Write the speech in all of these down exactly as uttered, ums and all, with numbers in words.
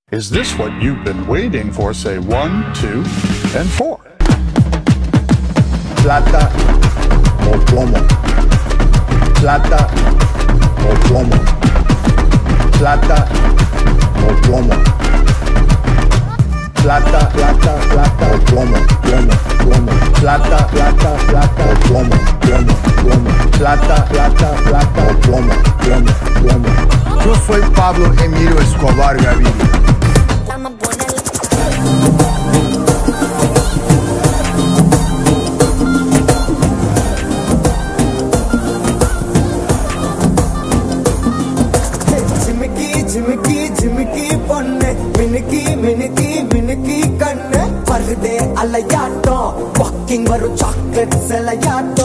Is this what you've been waiting for? Say one, two, and four. Plata o plomo. Plata o plomo. Plata o plomo. Plata, plata, plata o plomo, plomo, plomo. Plata, plata, plata o plomo, plomo, plomo. Plata, plata, plata o plomo, plomo, plomo. Yo soy Pablo Emilio Escobar Gaviria. झिमकी झिमकी पन्ने मिनकी मिनकी मिनकी कन्ने पर्दे अलयाटो walking वरु chocolate सेलयाटो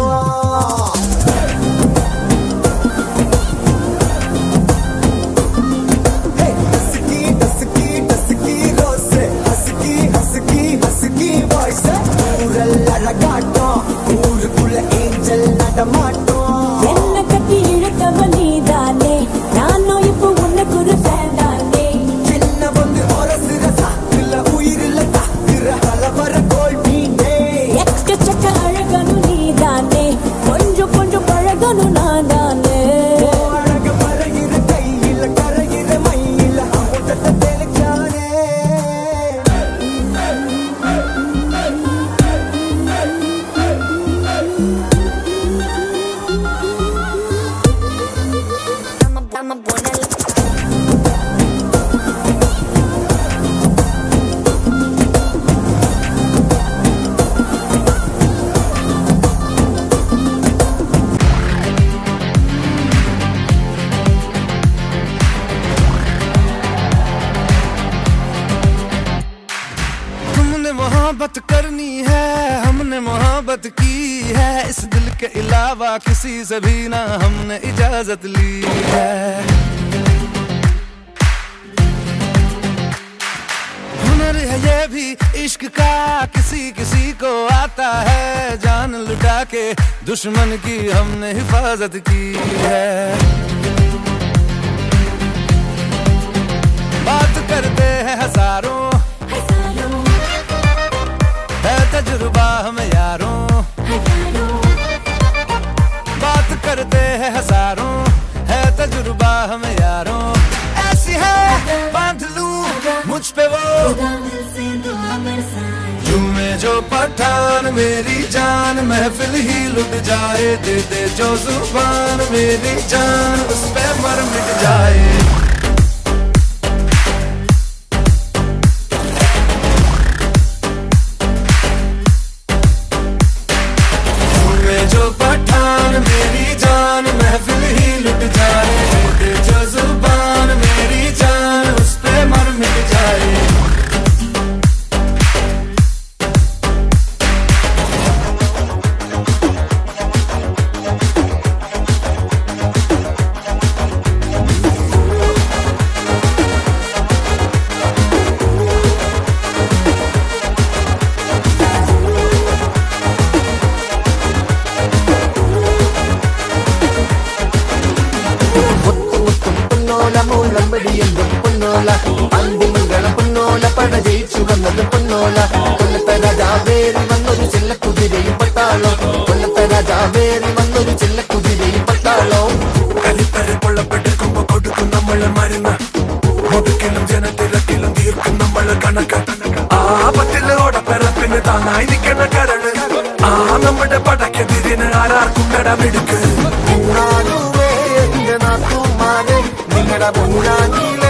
हे हसकी हसकी हसकी रोसे हसकी हसकी हसकी वॉइस पूरा लड़गाटो पूरा कुल एंजल नडमाटो என்ன கட்டி இழுத்தவனி தானே நானோ இப்போ உனக்கு ஒரு ஃபேன் தானே சின்ன வந்து ஒரசுற சாக்குல உயிரில தாக்குற ஹலவர கோல் மீனே எக்க சக்க அழகனு நீ தானே கொஞ்சம் கொஞ்சம் பழகனு நான் தானே அழக பறகிற கையில கரைகிற மயில அமுதத்தை தெளிச்சானே I'm a buena मोहब्बत करनी है हमने मोहब्बत की है इस दिल के अलावा किसी से भी ना हमने इजाजत ली है हुनर है ये भी इश्क का किसी किसी को आता है जान लुटा के दुश्मन की हमने हिफाजत की है बात करते हैं हजारों है तजुर्बा हम यारों बात करते हैं हजारों है तजुर्बा हम यारों ऐसी है बांध लूं मुझ पे वो झूमे जो पठान मेरी जान महफिल ही लुट जाए दे दे जो जुबान मेरी जान उस पे मर मिट जाए मेरी जान महफिल ही लुट जाए जो जुबान मेरी जान उस पे मर मिट जाए अंदी मंगल पुन्नोला पड़ जयिച്ചു വന്നത് പൊന്നോല കൊല്ലത്തെ രാജാവേറി വന്നൊരു ചെല്ലക്കുതിരയും പട്ടാളോ കൊല്ലത്തെ രാജാവേറി വന്നൊരു ചെല്ലക്കുതിരയും പട്ടാളോ കരിപ്പരെ കൊള്ളപ്പെട്ടിരിക്കുമ്പോ കൊടുക്കും നമ്മള് മരുന്ന് മുതുക്കിലും ജനത്തിരക്കിലും തീർക്കും നമ്മള് കണക്ക് ആ പത്തില് ഓടപ്പിറപ്പിന് താങ്ങായി നിൽക്കണ കരള് ആ നമ്മുടെ പടക്കെതിരിന് ആരാർക്കും കടമെടുക്ക് നിങ്ങളുടെ പൊന്നാനിലെ